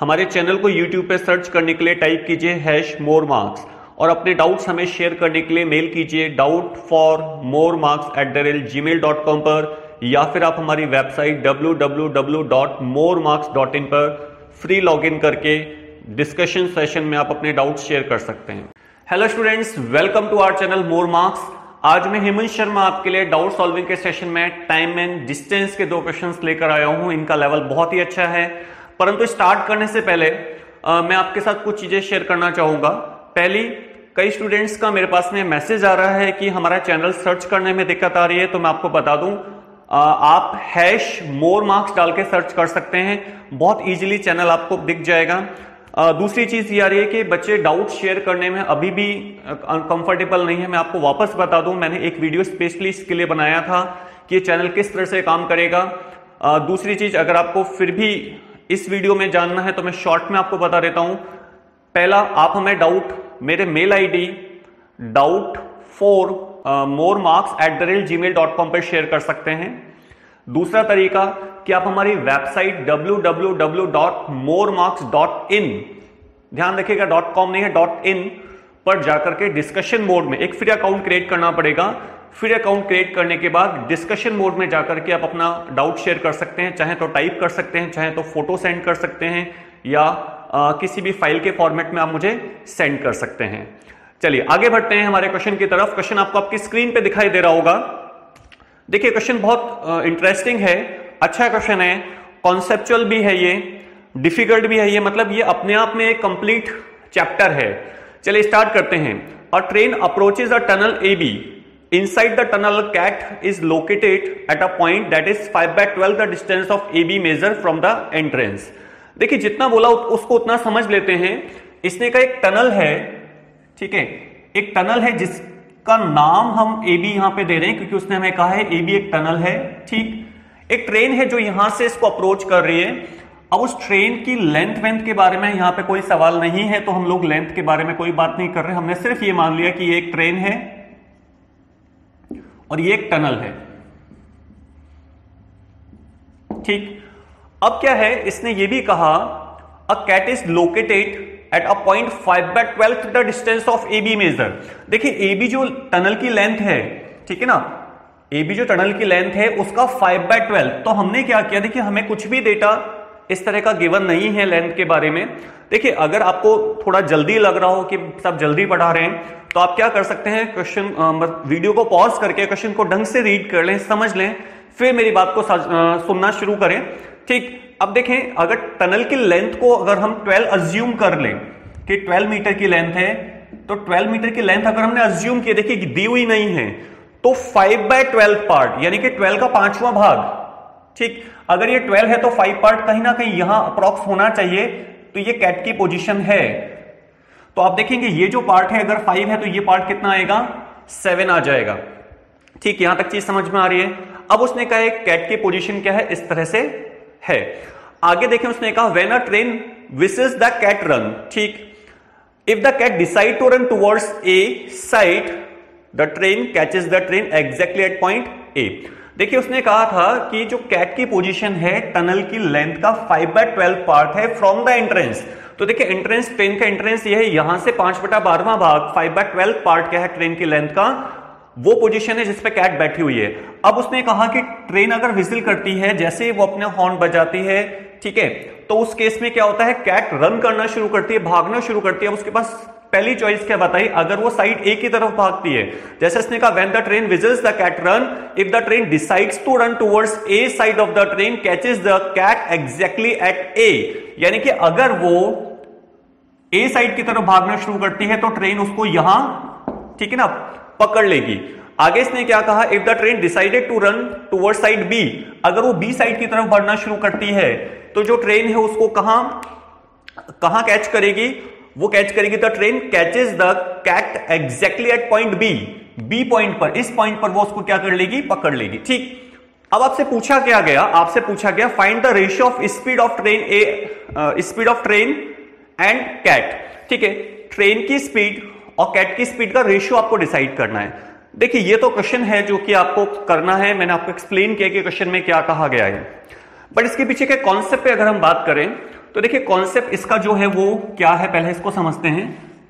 हमारे चैनल को यूट्यूब पे सर्च करने के लिए टाइप कीजिए #moremarks और अपने डाउट्स हमें शेयर करने के लिए मेल कीजिए doubtformoremarks@gmail.com पर, या फिर आप हमारी वेबसाइट www.moremarks.in पर फ्री लॉगिन करके डिस्कशन सेशन में आप अपने डाउट्स शेयर कर सकते हैं। Hello students, welcome to our channel More Marks. आज मैं हेमंत शर्मा आपके लिए डाउट सॉल्विंग के सेशन में टाइम एंड डिस्टेंस के 2 क्वेश्चंस लेकर आया हूं। इनका लेवल बहुत ही अच्छा है, परंतु स्टार्ट करने से पहले मैं आपके साथ कुछ चीजें शेयर करना चाहूंगा। पहली, कई स्टूडेंट्स का मेरे पास में मैसेज आ रहा है कि हमारा चैनल सर्च करने में दिक्कत आ रही है, तो मैं आपको बता दूं आप #moremarks डाल के सर्च कर सकते हैं, बहुत इजीली चैनल आपको दिख जाएगा। दूसरी चीज ये आ रही है कि बच्चे डाउट शेयर करने में अभी भी कंफर्टेबल नहीं है। मैं आपको वापस बता दूं, मैंने एक वीडियो स्पेशली इसके लिए बनाया था कि ये चैनल किस तरह से काम करेगा। दूसरी चीज, अगर आपको फिर भी इस वीडियो में जानना है तो मैं शॉर्ट में आपको बता देता हूं। पहला, आप हमें डाउट मेरे मेल आईडी doubtformoremarks@gmail.com पर शेयर कर सकते हैं। दूसरा तरीका कि आप हमारी वेबसाइट www.moremarks.in, ध्यान रखिएगा .com नहीं है .in पर जाकर के डिस्कशन मोड में एक फ्री अकाउंट क्रिएट करना पड़ेगा। फ्री अकाउंट क्रिएट करने के बाद डिस्कशन मोड में जाकर के आप अपना डाउट शेयर कर सकते हैं, चाहे तो टाइप कर सकते हैं, चाहे तो फोटो सेंड कर सकते हैं, या किसी भी फाइल के फॉर्मेट में आप मुझे सेंड कर सकते हैं। चलिए आगे बढ़ते हैं हमारे क्वेश्चन की तरफ। क्वेश्चन आपको आपकी स्क्रीन पे दिखाई दे रहा होगा। देखिए क्वेश्चन बहुत इंटरेस्टिंग है, अच्छा क्वेश्चन है, कॉन्सेप्चुअल भी है, ये डिफिकल्ट भी है, ये मतलब ये अपने आप में एक कंप्लीट चैप्टर है। चलिए स्टार्ट करते हैं। A train approaches a tunnel AB. Inside the tunnel, cat is located at a point that is 5/12 the distance of AB measure from the entrance. देखिए जितना बोला उसको उतना समझ लेते हैं। इसने का एक टनल है, ठीक है, एक टनल है जिसका नाम हम AB यहां पे दे रहे हैं क्योंकि उसने हमें कहा है AB एक टनल है, ठीक। एक ट्रेन है जो यहां से इसको अप्रोच कर रही है। अब उस ट्रेन की लेंथ के बारे में यहां पे कोई सवाल नहीं है, तो हम लोग लेंथ के बारे में कोई बात नहीं कर रहे। हमने सिर्फ ये मान लिया कि ये एक ट्रेन है और ये एक टनल है, ठीक। अब क्या है, इसने ये भी कहा a cat is located at a point 5/12 the distance of AB measure. देखिए AB जो टनल की लेंथ है, ठीक है ना, AB जो टनल की लेंथ है उसका 5/12। तो हमने क्या किया, देखिए हमें कुछ भी डेटा इस तरह का गिवन नहीं है लेंथ के बारे में। देखिए अगर आपको थोड़ा जल्दी लग रहा हो कि सब जल्दी पढ़ा रहे हैं, तो आप क्या कर सकते हैं, क्वेश्चन वीडियो को पॉज करके क्वेश्चन को ढंग से रीड कर लें, समझ लें, फिर मेरी बात को सुनना शुरू करें, ठीक। अब देखें, अगर टनल की लेंथ को अगर हम 12 अज्यूम कर लें कि 12 मीटर की लेंथ है, तो 12 मीटर की लेंथ अगर हमने अज्यूम की, देखिए दी हुई नहीं है, तो 5/12 पार्ट यानी कि 12 का 5वां भाग, ठीक। अगर ये 12 है तो 5 पार्ट कहीं ना कहीं यहां अप्रॉक्स होना चाहिए, तो ये कैट की पोजीशन है। तो आप देखेंगे ये जो पार्ट है अगर 5 है तो ये पार्ट कितना आएगा, 7 आ जाएगा, ठीक। यहां तक चीज समझ में आ रही है। अब उसने कहा कैट की पोजीशन क्या है, इस तरह से है। आगे देखें, उसने कहा व्हेन अ ट्रेन विसेस द कैट रन, ठीक। If the cat decide to run towards A side, the train catches the train exactly at point A। देखिए उसने कहा था कि जो कैट की पोजीशन है टनल की लेंथ का 5/12 पार्ट है फ्रॉम द एंट्रेंस। तो देखिए एंट्रेंस, ट्रेन का एंट्रेंस ये है, यहां से 5/12वां भाग 5/12 पार्ट क्या है ट्रेन की लेंथ का, वो पोजीशन है जिसपे कैट बैठी हुई है। अब उसने कहा कि ट्रेन अगर विजिल करती है, जैसे वो अपने हॉर्न बजाती है, ठीक है, तो उस केस में क्या होता है, कैट रन करना शुरू करती है, भागना शुरू करती है। उसके पास पहली चॉइस क्या बताई, अगर वो साइड A की तरफ भागती है, जैसे इसने कहा when the train whistles the cat run, if the train decides to run towards A side of the train catches the cat exactly at A। यानी कि अगर वो A साइड की तरफ भागना शुरू करती है तो ट्रेन उसको यहां, ठीक है ना, पकड़ लेगी। आगे इसने क्या कहा, if the train decided to run towards side B, अगर वो B साइड की तरफ बढ़ना शुरू करती है तो जो ट्रेन है उसको कहां कैच करेगी, वो कैच करेगी, the train catches the cat exactly at point B point पर, इस पॉइंट पर वो उसको क्या कर लेगी, पकड़ लेगी, ठीक। अब आपसे पूछा गया find the ratio of speed of train and cat, ठीक है। ट्रेन की स्पीड और कैट की स्पीड का रेशियो आपको डिसाइड करना है। देखिए ये तो क्वेश्चन है जो कि आपको करना है, मैंने आपको एक्सप्लेन किया कि क्वेश्चन में क्या कहा गया है, बट इसके पीछे के कॉन्सेप्ट पे अगर हम बात करें तो देखिए कॉन्सेप्ट इसका जो है वो क्या है, पहले इसको समझते हैं।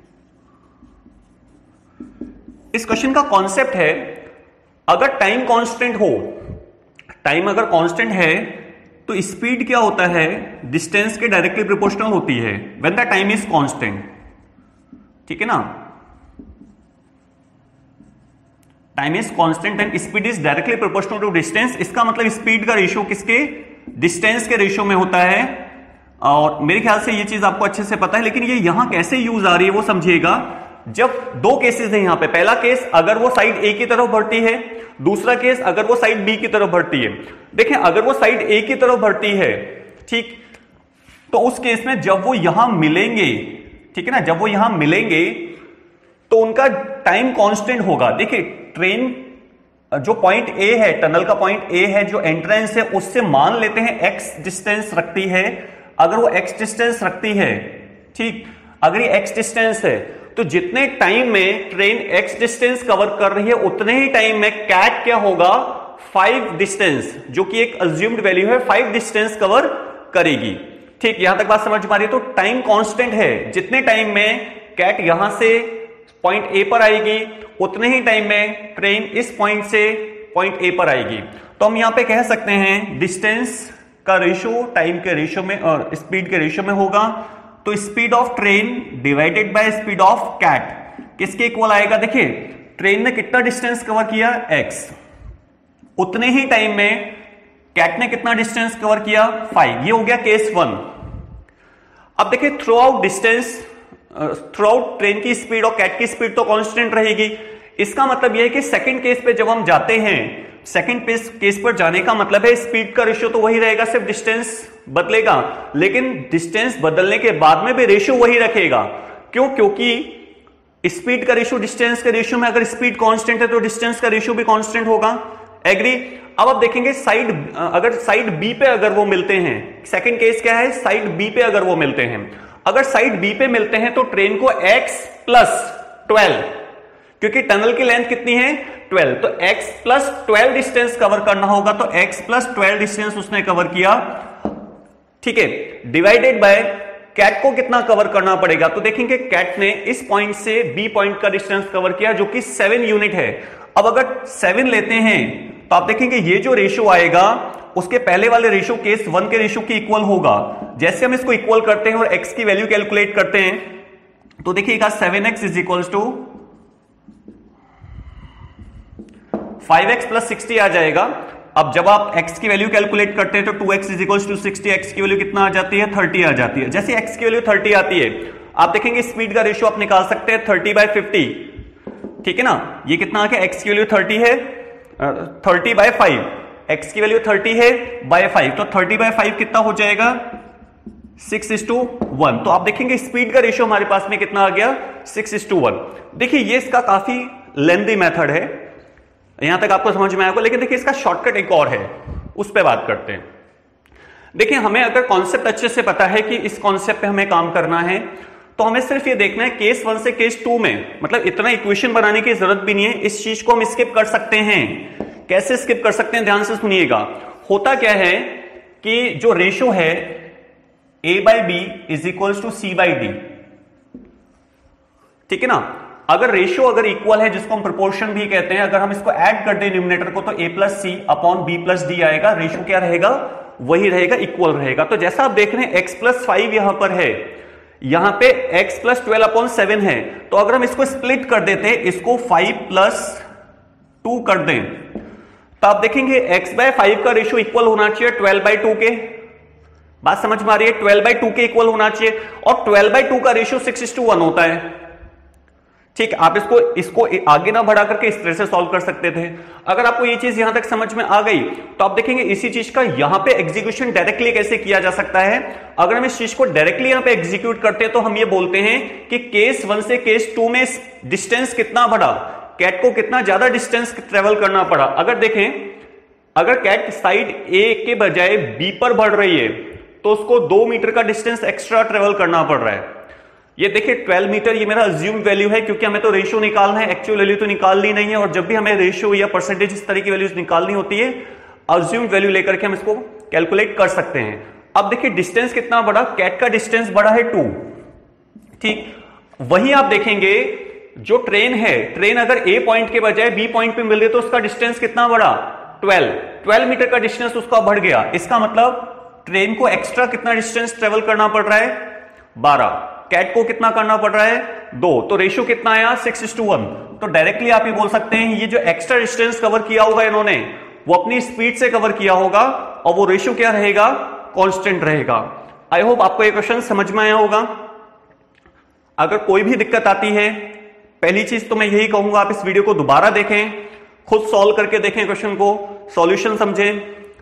इस क्वेश्चन का कॉन्सेप्ट है, अगर टाइम कांस्टेंट हो, टाइम अगर कांस्टेंट है तो स्पीड क्या होता है, डिस्टेंस के डायरेक्टली प्रोपोर्शनल होती है when the time is constant. ठीक है ना, time is constant and speed is directly proportional to distance. इसका मतलब स्पीड का रेशियो किसके, डिस्टेंस के रेशियो में होता है। और मेरे ख्याल से ये चीज आपको अच्छे से पता है, लेकिन ये यहां कैसे यूज आ रही है वो समझिएगा। जब दो केसेस हैं यहां पे, पहला केस अगर वो साइड ए की तरफ बढ़ती है, दूसरा केस अगर वो साइड बी की तरफ बढ़ती है। देखें अगर वो साइड ए की तरफ बढ़ती है, ठीक, तो उस केस में जब वो यहां मिलेंगे, ठीक है ना, जब वो यहां मिलेंगे तो उनका टाइम कांस्टेंट होगा। देखिए ट्रेन जो पॉइंट ए है, टनल का पॉइंट ए है, जो एंट्रेंस है उससे मान लेते हैं एक्स डिस्टेंस रखती है। अगर वो एक्स डिस्टेंस रखती है, ठीक, अगर ये एक्स डिस्टेंस है तो जितने टाइम में ट्रेन एक्स डिस्टेंस कवर कर रही है उतने ही टाइम में कैट क्या होगा, 5 डिस्टेंस, जो कि एक अज्यूम्ड वैल्यू है, 5 डिस्टेंस कवर करेगी। ठीक, यहां तक बात समझ में आ रही है। तो टाइम कांस्टेंट है, जितने टाइम में कैट यहां से पॉइंट ए पर आएगी उतने ही टाइम में ट्रेन इस पॉइंट से पॉइंट ए पर आएगी। तो हम यहां पे कह सकते हैं डिस्टेंस का रेशियो टाइम के रेशियो में और स्पीड के रेशियो में होगा। तो speed of train divided by speed of cat किसके इक्वल आएगा। देखिए ट्रेन ने कितना डिस्टेंस कवर किया, एक्स, उतने ही टाइम में कैट ने कितना डिस्टेंस कवर किया, 5। ये हो गया केस 1। अब देखिए throughout distance, throughout train की स्पीड और कैट की स्पीड तो कांस्टेंट रहेगी। इसका मतलब यह है कि सेकंड केस पे जब हम जाते हैं, सेकंड केस पर जाने का मतलब है स्पीड का रेशियो तो वही रहेगा, सिर्फ डिस्टेंस बदलेगा, लेकिन डिस्टेंस बदलने के बाद में भी रेशियो वही रखेगा। क्यों, क्योंकि स्पीड का रेशियो डिस्टेंस के रेशियो में, अगर स्पीड कांस्टेंट है तो डिस्टेंस का रेशियो भी कांस्टेंट होगा। एग्री। अब आप देखेंगे साइड, अगर साइड बी पे अगर वो मिलते हैं, सेकंड केस क्या है, साइड बी पे अगर वो मिलते हैं, अगर साइड बी पे मिलते हैं तो ट्रेन को x प्लस 12, क्योंकि टनल की लेंथ कितनी है 12, तो x प्लस 12 डिस्टेंस कवर करना होगा। तो x प्लस 12 डिस्टेंस उसने कवर किया, ठीक है, डिवाइडेड बाय कैट को कितना कवर करना पड़ेगा। तो देखेंगे कैट ने इस पॉइंट से बी पॉइंट का डिस्टेंस कवर किया जो कि 7 यूनिट है। अब अगर 7 लेते हैं तो आप देखेंगे ये जो रेशियो आएगा उसके पहले वाले रेशियो केस 1 के रेशियो के इक्वल होगा। जैसे हम इसको इक्वल करते हैं और x की वैल्यू कैलकुलेट करते हैं तो देखिएगा 7x is equals to 5x plus 60 आ जाएगा। अब जब आप x की वैल्यू कैलकुलेट करते हैं तो 2x is equals to 60, x की वैल्यू कितना आ जाती है 30 आ जाती है। जैसे x की वैल्यू 30 आती है आप देखेंगे स्पीड का रेशियो आप निकाल सकते हैं 30/50, ठीक है ना। ये कितना आ गया, x की वैल्यू 30 है, 30/5, x की वैल्यू 30 है बाय 5, तो 30/5 कितना हो जाएगा 6:1। तो आप देखेंगे स्पीड का रेशियो हमारे पास में कितना आ गया 6:1। देखिए ये इसका काफी लेंथी मेथड है, यहां तक आपको समझ में आएगा, लेकिन देखिए इसका शॉर्टकट एक और है, उस पर बात करते हैं। देखिए हमें अगर कॉन्सेप्ट अच्छे से पता है कि इस कॉन्सेप्ट पे हमें काम करना है तो हमें सिर्फ ये देखना है केस 1 से केस 2 में, मतलब इतना इक्वेशन बनाने की जरूरत भी नहीं है, इस चीज को हम स्किप कर सकते हैं। कैसे स्किप कर सकते हैं, ध्यान से सुनिएगा। होता क्या है कि जो रेशियो है a/b is equals to c/d, ठीक है ना। अगर रेशियो अगर इक्वल है, जिसको हम प्रोपोर्शन भी कहते हैं, अगर हम इसको ऐड कर दें न्यूमरेटर को तो a plus C upon b plus D आएगा। रेशियो क्या रहेगा, वही रहेगा, इक्वल रहेगा। तो जैसा आप देख रहे हैं x प्लस 5 यहां पर है, यहां पे x प्लस 12/7 है, तो अगर हम इसको स्प्लिट कर देते हैं, इसको 5 प्लस 2 कर दें, तो आप देखेंगे x/5 का रेशियो इक्वल होना चाहिए 12/2 के। बात समझ में आ रही है, 12/2 के इक्वल होना चाहिए, और 12/2 का रेशियो 6:1 होता है। ठीक, आप इसको आगे ना बढ़ा करके इस तरह से सॉल्व कर सकते थे। अगर आपको ये चीज यहां तक समझ में आ गई तो आप देखेंगे इसी चीज का यहां पे एग्जीक्यूशन डायरेक्टली कैसे किया जा सकता है। अगर हम इस चीज को डायरेक्टली यहां पे एग्जीक्यूट करते हैं तो हम ये बोलते हैं कि केस 1 से केस 2 में डिस्टेंस कितना बढ़ा, कैट को कितना ज्यादा डिस्टेंस ट्रेवल करना पड़ा। अगर देखें, अगर कैट साइड ए के बजाय बी पर बढ़ रही है तो उसको 2 मीटर का डिस्टेंस एक्स्ट्रा ट्रेवल करना पड़ रहा है। ये देखिए 12 मीटर ये मेरा अज्यूम वैल्यू है, क्योंकि हमें तो रेशियो निकालना है, एक्चुअल वैल्यू तो निकालनी नहीं है। और जब भी हमें रेशियो या परसेंटेज इस तरह की वैल्यूज निकालनी होती है, अज्यूम वैल्यू लेकर के हम इसको कैलकुलेट कर सकते हैं। अब देखिए डिस्टेंस कितना बड़ा, कैट का डिस्टेंस बड़ा है 2, ठीक। वहीं आप देखेंगे जो ट्रेन है, ट्रेन अगर ए पॉइंट के बजाय बी पॉइंट पे मिल रही है तो उसका डिस्टेंस कितना बड़ा, 12 मीटर का डिस्टेंस उसका बढ़ गया। इसका मतलब ट्रेन को एक्स्ट्रा कितना डिस्टेंस ट्रेवल करना पड़ रहा है, 12। कैट को कितना करना पड़ रहा है, 2। तो रेशियो कितना आया, 6:1। तो डायरेक्टली आप ये बोल सकते हैं ये जो एक्स्ट्रा डिस्टेंस कवर किया होगा इन्होंने, वो अपनी स्पीड से कवर किया होगा, और वो रेशियो क्या रहेगा, कांस्टेंट रहेगा। आई होप आपको ये क्वेश्चन समझ में आया होगा। अगर कोई भी दिक्कत आती है, पहली चीज तो मैं यही कहूंगा आप इस वीडियो को दोबारा देखें, खुद सॉल्व करके देखें क्वेश्चन को, सॉल्यूशन समझें,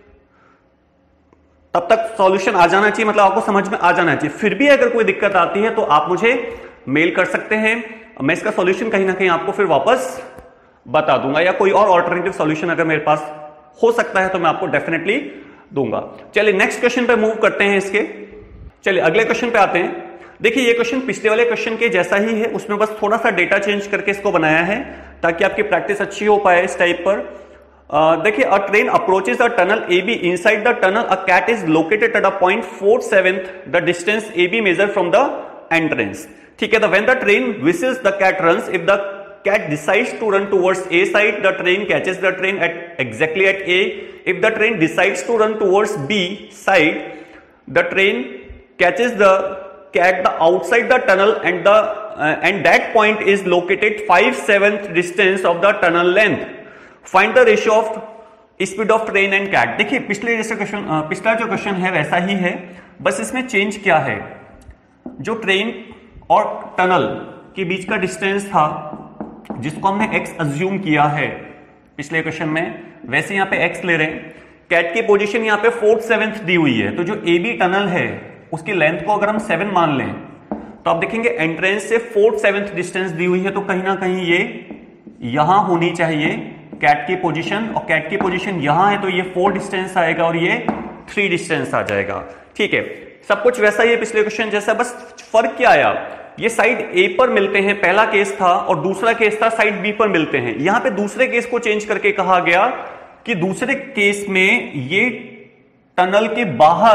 तब तक सॉल्यूशन आ जाना चाहिए, मतलब आपको समझ में आ जाना चाहिए। फिर भी अगर कोई दिक्कत आती है तो आप मुझे मेल कर सकते हैं, मैं इसका सॉल्यूशन कहीं ना कहीं आपको फिर वापस बता दूंगा, या कोई और ऑल्टरनेटिव सॉल्यूशन अगर मेरे पास हो सकता है तो मैं आपको डेफिनेटली दूंगा। चलिए नेक्स्ट क्वेश्चन पे मूव करते हैं इसके। चलिए अगले क्वेश्चन पे आते हैं। देखिए ये क्वेश्चन पिछले वाले क्वेश्चन के जैसा ही है, उसमें बस थोड़ा सा डेटा चेंज करके इसको बनाया है ताकि आपकी प्रैक्टिस अच्छी हो पाए इस टाइप पर। देखिए a train approaches a tunnel AB, inside the tunnel a cat is located at a point 4/7 the distance AB measure from the entrance. ठीक है, व्हेन द ट्रेन विसेस the cat runs, if the cat decides to run towards A side, the train catches the train at exactly at A. If the train decides to run towards B side, the train catches the cat the outside the tunnel, and that point is located 5/7 distance of the tunnel length. Find the ratio of speed of train and cat. देखिए पिछले जैसे question, पिछला जो question है वैसा ही है, बस इसमें चेंज क्या है, जो ट्रेन और टनल के बीच का डिस्टेंस था जिसको हमने x अज्यूम किया है पिछले क्वेश्चन में, वैसे यहां पे x ले रहे हैं। कैट की पोजीशन यहां पे 4/7 दी हुई है, तो जो AB टनल है उसकी लेंथ को अगर हम 7 मान लें तो आप देखेंगे एंट्रेंस से 4/7 डिस्टेंस दी हुई है, तो कहीं ना कहीं ये यहां होनी चाहिए कैट की पोजीशन, और कैट की पोजीशन यहां है तो ये 4 डिस्टेंस आएगा और ये 3 डिस्टेंस आ जाएगा। ठीक है, सब कुछ वैसा ही है पिछले क्वेश्चन जैसा, बस फर्क क्या आया, ये साइड ए पर मिलते हैं, पहला केस था, और दूसरा केस था साइड बी पर मिलते हैं। यहां पे दूसरे केस को चेंज करके कहा गया कि दूसरे केस में ये टनल के बाहर,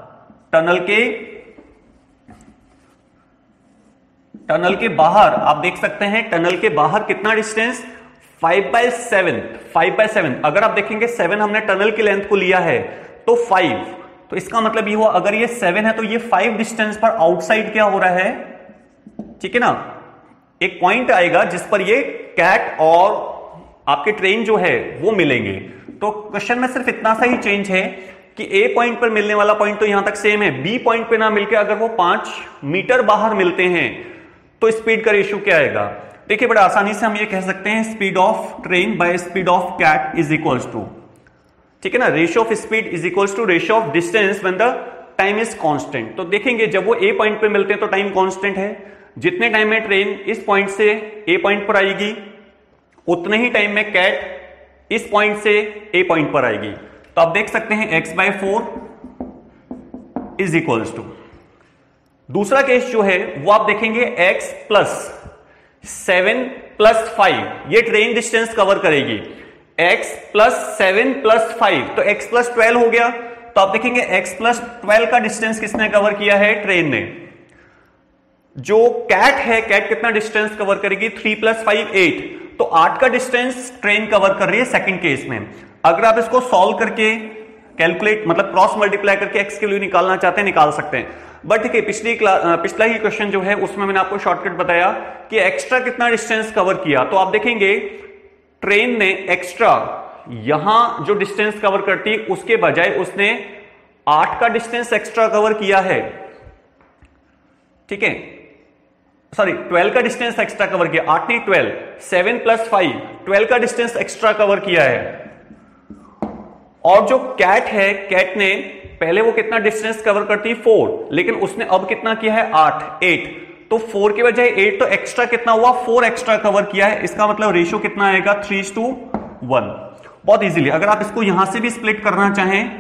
टनल के बाहर आप देख सकते हैं, टनल के बाहर कितना डिस्टेंस, 5/7। अगर आप देखेंगे 7 हमने टनल की लेंथ को लिया है तो 5, तो इसका मतलब ये हुआ अगर ये 7 है तो ये 5 डिस्टेंस पर आउटसाइड क्या हो रहा है, ठीक है ना, एक पॉइंट आएगा जिस पर ये कैट और आपके ट्रेन जो है वो मिलेंगे। तो क्वेश्चन में सिर्फ इतना सा ही चेंज है कि ए पॉइंट पर मिलने वाला पॉइंट तो यहां तक सेम है, बी पॉइंट पे ना मिलकर अगर वो 5 मीटर बाहर मिलते हैं तो स्पीड का रेशियो क्या आएगा। देखिए बड़ा आसानी से हम ये कह सकते हैं speed of train by speed of cat is equals to, ठीक है ना, ratio of speed is equals to ratio of distance when the time is constant. तो देखेंगे जब वो ए पॉइंट पे मिलते हैं तो टाइम कांस्टेंट है, जितने टाइम में ट्रेन इस पॉइंट से ए पॉइंट पर आएगी उतने ही टाइम में कैट इस पॉइंट से ए पॉइंट पर आएगी। तो आप देख सकते हैं x/4 इज इक्वल्स टू, दूसरा केस जो है वो आप देखेंगे x + 7 + 5, ये ट्रेन डिस्टेंस कवर करेगी, x + 7 + 5 तो x + 12 हो गया। तो आप देखेंगे x + 12 का डिस्टेंस किसने कवर किया है, ट्रेन ने। जो कैट है, कैट कितना डिस्टेंस कवर करेगी, 3 + 5 8, तो 8 का डिस्टेंस ट्रेन कवर कर रही है सेकंड केस में। अगर आप इसको सॉल्व करके कैलकुलेट मतलब क्रॉस मल्टीप्लाई करके x के लिए निकालना चाहते हैं निकाल सकते हैं, बट ठीक है पिछला ही क्वेश्चन जो है उसमें मैंने आपको शॉर्टकट बताया कि एक्स्ट्रा कितना डिस्टेंस कवर किया। तो आप देखेंगे ट्रेन ने एक्स्ट्रा यहां जो डिस्टेंस कवर करती उसके बजाय उसने 8 का डिस्टेंस एक्स्ट्रा कवर किया है, ठीक है, सॉरी 12 का डिस्टेंस एक्स्ट्रा कवर किया, 8 नहीं 12, 7 + 5 12 का डिस्टेंस एक्स्ट्रा कवर किया है। और जो कैट है, कैट ने पहले वो कितना डिस्टेंस कवर करती 4, लेकिन उसने अब कितना किया है 8, तो 4 के बजाय 8, तो एक्स्ट्रा कितना हुआ 4 एक्स्ट्रा कवर किया है। इसका मतलब रेशियो कितना आएगा 3:1। बहुत इजीली अगर आप इसको यहां से भी स्प्लिट करना चाहें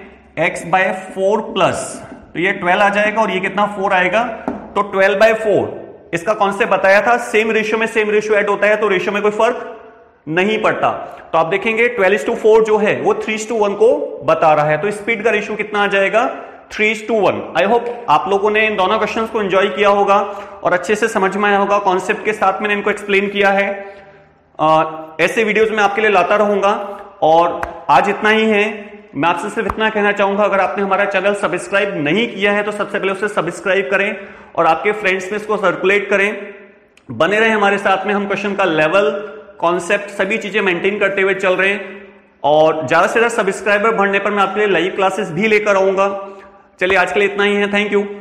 x/4+, तो ये 12 आ जाएगा और ये कितना 4 आएगा, तो 12/4 इसका कॉन्सेप्ट बताया था, सेम रेशियो में सेम रेशियो ऐड होता है तो रेशियो में कोई फर्क नहीं पड़ता। तो आप देखेंगे 12:4 जो है वो 3:1 को बता रहा है, तो स्पीड का रेशियो कितना आ जाएगा 3:1। आई होप आप लोगों ने इन दोनों क्वेश्चंस को एंजॉय किया होगा और अच्छे से समझ में आया होगा। कॉन्सेप्ट के साथ मैंने इनको एक्सप्लेन किया है। ऐसे वीडियोस मैं आपके लिए लाता रहूंगा और आज इतना ही है। मैं आपसे सिर्फ इतना कहना चाहूंगा, अगर आपने हमारा चैनल सब्सक्राइब नहीं किया है तो सबसे पहले उसे सब्सक्राइब करें और आपके फ्रेंड्स में इसको सर्कुलेट करें। बने रहे हमारे साथ में, हम क्वेश्चन का लेवल, कॉन्सेप्ट, सभी चीजें मेंटेन करते हुए चल रहे हैं और ज्यादा से ज्यादा सब्सक्राइबर बढ़ने पर मैं आपके लिए लाइव क्लासेस भी लेकर आऊंगा। चलिए आज के लिए इतना ही है। Thank you.